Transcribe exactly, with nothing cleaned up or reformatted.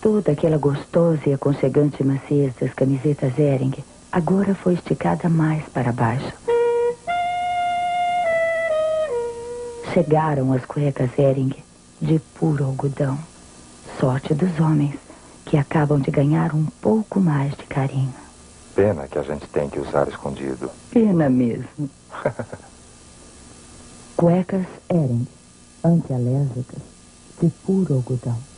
Toda aquela gostosa e aconchegante maciez das camisetas Hering agora foi esticada mais para baixo. Chegaram as cuecas Hering de puro algodão. Sorte dos homens, que acabam de ganhar um pouco mais de carinho. Pena que a gente tem que usar escondido. Pena mesmo. Cuecas Hering, antialérgicas, de puro algodão.